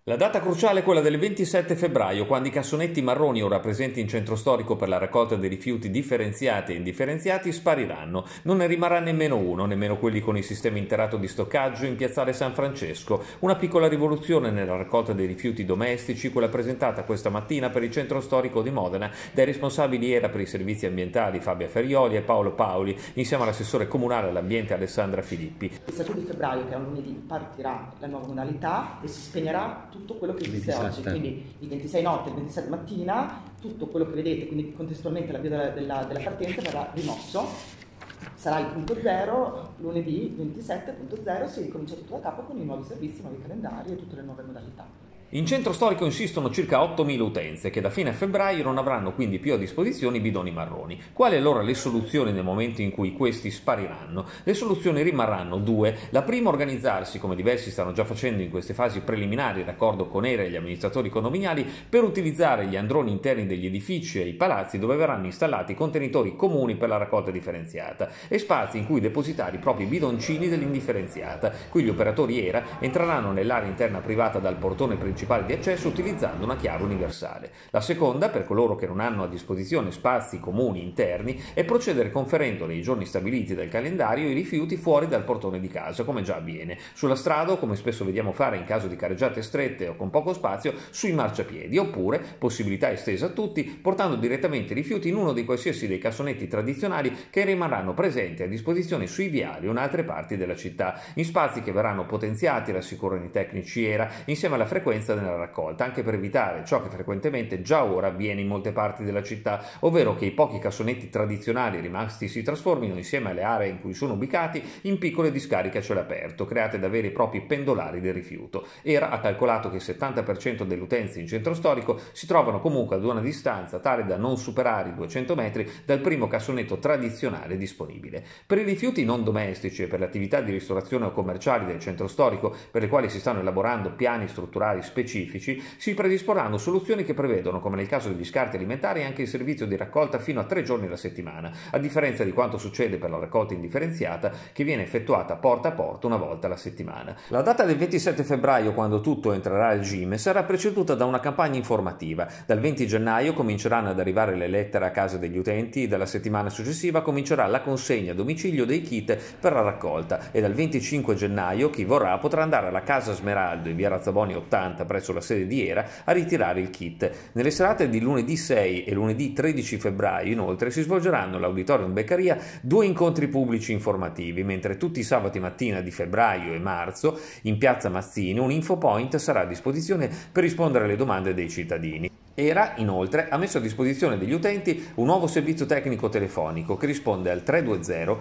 La data cruciale è quella del 27 febbraio, quando i cassonetti marroni ora presenti in centro storico per la raccolta dei rifiuti differenziati e indifferenziati spariranno. Non ne rimarrà nemmeno uno, nemmeno quelli con il sistema interato di stoccaggio in piazzale San Francesco. Una piccola rivoluzione nella raccolta dei rifiuti domestici, quella presentata questa mattina per il centro storico di Modena dai responsabili ERA per i servizi ambientali Fabia Ferrioli e Paolo Paoli, insieme all'assessore comunale all'ambiente Alessandra Filippi. Il 7 di febbraio, che è un lunedì, partirà la nuova modalità e si spegnerà tutto quello che esiste oggi, quindi il 26 notte, il 27 mattina, tutto quello che vedete, quindi contestualmente l'avvio della partenza verrà rimosso, sarà il punto zero, lunedì 27.0 si ricomincia tutto da capo con i nuovi servizi, i nuovi calendari e tutte le nuove modalità. In centro storico insistono circa 8.000 utenze che da fine febbraio non avranno quindi più a disposizione i bidoni marroni. Quali allora le soluzioni nel momento in cui questi spariranno? Le soluzioni rimarranno due. La prima, organizzarsi, come diversi stanno già facendo in queste fasi preliminari, in raccordo con ERA e gli amministratori condominiali, per utilizzare gli androni interni degli edifici e i palazzi dove verranno installati contenitori comuni per la raccolta differenziata e spazi in cui depositare i propri bidoncini dell'indifferenziata. Qui gli operatori ERA entreranno nell'area interna privata dal portone principale di accesso utilizzando una chiave universale. La seconda, per coloro che non hanno a disposizione spazi comuni interni, è procedere conferendo nei giorni stabiliti dal calendario i rifiuti fuori dal portone di casa, come già avviene, sulla strada o, come spesso vediamo fare in caso di carreggiate strette o con poco spazio, sui marciapiedi, oppure, possibilità estesa a tutti, portando direttamente i rifiuti in uno di qualsiasi dei cassonetti tradizionali che rimarranno presenti a disposizione sui viali o in altre parti della città, in spazi che verranno potenziati, rassicurano i tecnici ERA, insieme alla frequenza nella raccolta, anche per evitare ciò che frequentemente già ora avviene in molte parti della città, ovvero che i pochi cassonetti tradizionali rimasti si trasformino, insieme alle aree in cui sono ubicati, in piccole discariche a cielo aperto, create da veri e propri pendolari del rifiuto. ERA ha calcolato che il 70% delle utenze in centro storico si trovano comunque ad una distanza tale da non superare i 200 metri dal primo cassonetto tradizionale disponibile. Per i rifiuti non domestici e per le attività di ristorazione o commerciali del centro storico, per le quali si stanno elaborando piani strutturali specifici, si predisporranno soluzioni che prevedono, come nel caso degli scarti alimentari, anche il servizio di raccolta fino a 3 giorni alla settimana, a differenza di quanto succede per la raccolta indifferenziata, che viene effettuata porta a porta una volta alla settimana. La data del 27 febbraio, quando tutto entrerà al regime, sarà preceduta da una campagna informativa. Dal 20 gennaio cominceranno ad arrivare le lettere a casa degli utenti e dalla settimana successiva comincerà la consegna a domicilio dei kit per la raccolta e dal 25 gennaio chi vorrà potrà andare alla Casa Smeraldo in via Razzaboni 80 presso la sede di ERA a ritirare il kit. Nelle serate di lunedì 6 e lunedì 13 febbraio inoltre si svolgeranno all'Auditorium Beccaria 2 incontri pubblici informativi, mentre tutti i sabati mattina di febbraio e marzo in piazza Mazzini un infopoint sarà a disposizione per rispondere alle domande dei cittadini. ERA, inoltre, ha messo a disposizione degli utenti un nuovo servizio tecnico telefonico che risponde al 320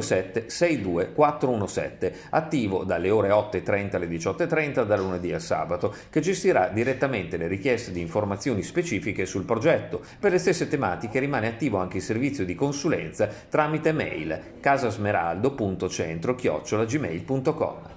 57 62 417, attivo dalle ore 8.30 alle 18.30 dal lunedì al sabato, che gestirà direttamente le richieste di informazioni specifiche sul progetto. Per le stesse tematiche rimane attivo anche il servizio di consulenza tramite mail casasmeraldo.centro@gmail.com.